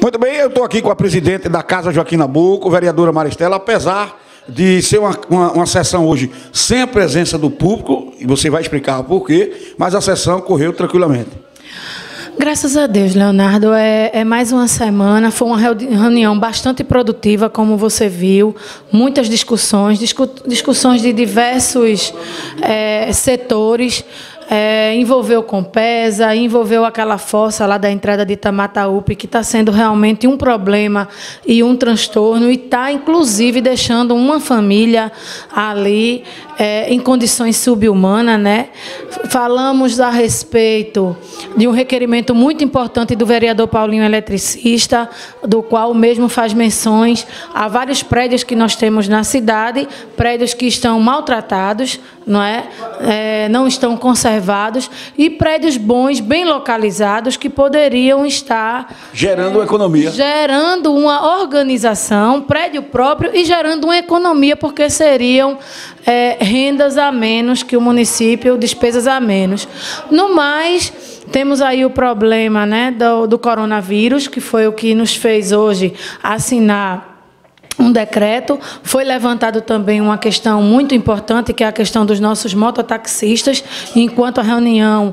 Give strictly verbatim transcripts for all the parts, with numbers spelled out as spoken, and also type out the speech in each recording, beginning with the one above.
Muito bem, eu estou aqui com a presidente da Casa Joaquim Nabuco, vereadora Maristela, apesar de ser uma, uma, uma sessão hoje sem a presença do público, e você vai explicar o porquê, mas a sessão correu tranquilamente. Graças a Deus, Leonardo, é, é mais uma semana, foi uma reunião bastante produtiva, como você viu, muitas discussões, discu discussões de diversos é, setores, É, envolveu Compesa, envolveu aquela fossa lá da entrada de Tamataúpe, que está sendo realmente um problema e um transtorno, e está, inclusive, deixando uma família ali é, em condições subhumanas, né? Falamos a respeito de um requerimento muito importante do vereador Paulinho Eletricista, do qual mesmo faz menções a vários prédios que nós temos na cidade, prédios que estão maltratados, não é? É, não estão conservados, e prédios bons, bem localizados, que poderiam estar gerando é, economia, gerando uma organização, prédio próprio, e gerando uma economia, porque seriam é, rendas a menos que o município, despesas a menos. No mais, temos aí o problema, né, do, do coronavírus, que foi o que nos fez hoje assinar um decreto. Foi levantado também uma questão muito importante, que é a questão dos nossos mototaxistas. Enquanto a reunião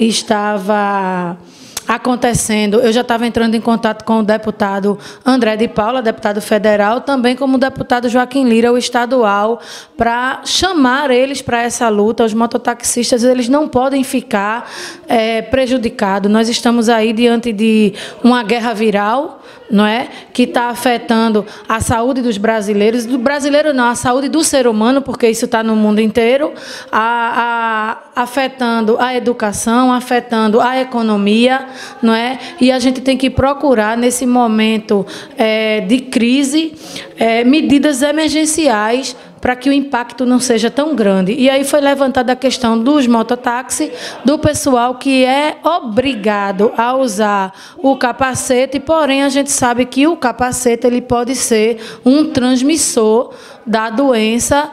estava acontecendo, eu já estava entrando em contato com o deputado André de Paula, deputado federal, também como o deputado Joaquim Lira, o estadual, para chamar eles para essa luta. Os mototaxistas, eles não podem ficar é, prejudicados. Nós estamos aí diante de uma guerra viral, não é? Que está afetando a saúde dos brasileiros, do brasileiro não, a saúde do ser humano, porque isso está no mundo inteiro, a, a, afetando a educação, afetando a economia, não é? E a gente tem que procurar, nesse momento é, de crise, é, medidas emergenciais para que o impacto não seja tão grande. E aí foi levantada a questão dos mototáxi, do pessoal que é obrigado a usar o capacete, porém a gente sabe que o capacete ele pode ser um transmissor da doença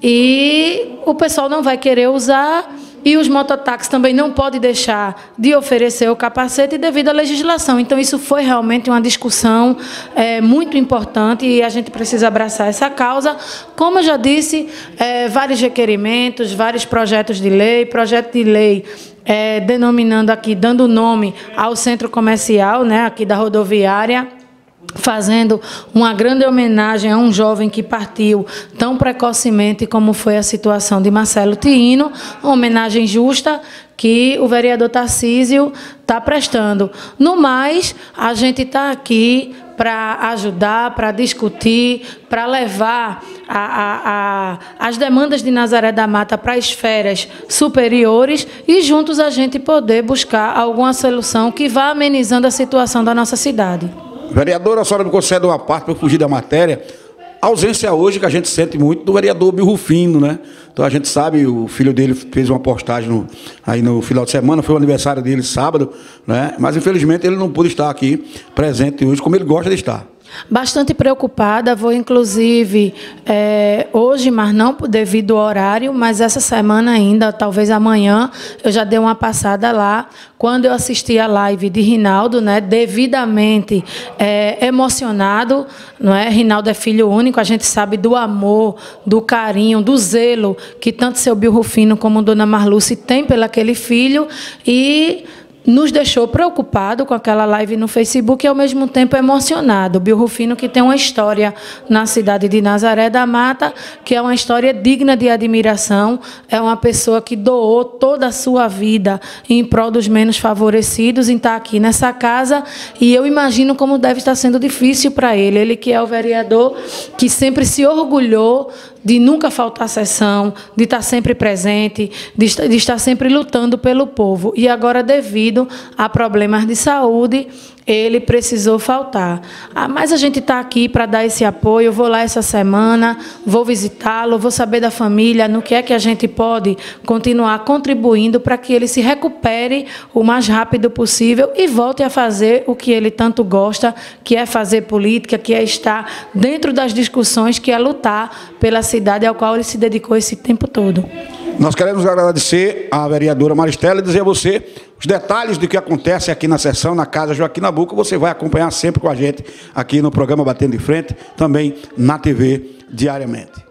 e o pessoal não vai querer usar. E os mototáxis também não podem deixar de oferecer o capacete devido à legislação. Então, isso foi realmente uma discussão é, muito importante e a gente precisa abraçar essa causa. Como eu já disse, é, vários requerimentos, vários projetos de lei, projeto de lei é, denominando aqui, dando nome ao centro comercial, né, aqui da rodoviária, fazendo uma grande homenagem a um jovem que partiu tão precocemente como foi a situação de Marcelo Tino, uma homenagem justa que o vereador Tarcísio está prestando. No mais, a gente está aqui para ajudar, para discutir, para levar a, a, a, as demandas de Nazaré da Mata para esferas superiores e juntos a gente poder buscar alguma solução que vá amenizando a situação da nossa cidade. Vereadora, a senhora me concede uma parte para eu fugir da matéria. A ausência hoje que a gente sente muito do vereador Bill Rufino, né? Então a gente sabe, o filho dele fez uma postagem no, aí no final de semana, foi o aniversário dele sábado, né? Mas infelizmente ele não pôde estar aqui presente hoje como ele gosta de estar. Bastante preocupada, vou inclusive é, hoje, mas não devido ao horário, mas essa semana ainda, talvez amanhã, eu já dei uma passada lá. Quando eu assisti a live de Rinaldo, né, devidamente é, emocionado, não é? Rinaldo é filho único, a gente sabe do amor, do carinho, do zelo que tanto seu Bill Rufino como dona Marluce tem pelo aquele filho, e nos deixou preocupado com aquela live no Facebook e, ao mesmo tempo, emocionado. O Bill Rufino, que tem uma história na cidade de Nazaré da Mata, que é uma história digna de admiração, é uma pessoa que doou toda a sua vida em prol dos menos favorecidos, em estar aqui nessa casa, e eu imagino como deve estar sendo difícil para ele. Ele que é o vereador que sempre se orgulhou de nunca faltar sessão, de estar sempre presente, de estar sempre lutando pelo povo. E agora, devido a problemas de saúde, ele precisou faltar. Ah, mas a gente está aqui para dar esse apoio. Eu vou lá essa semana, vou visitá-lo, vou saber da família, no que é que a gente pode continuar contribuindo para que ele se recupere o mais rápido possível e volte a fazer o que ele tanto gosta, que é fazer política, que é estar dentro das discussões, que é lutar pela cidade ao qual ele se dedicou esse tempo todo. Nós queremos agradecer à vereadora Maristela e dizer a você Os detalhes do que acontece aqui na sessão, na Casa Joaquim Nabuco, você vai acompanhar sempre com a gente aqui no programa Batendo de Frente, também na T V, diariamente.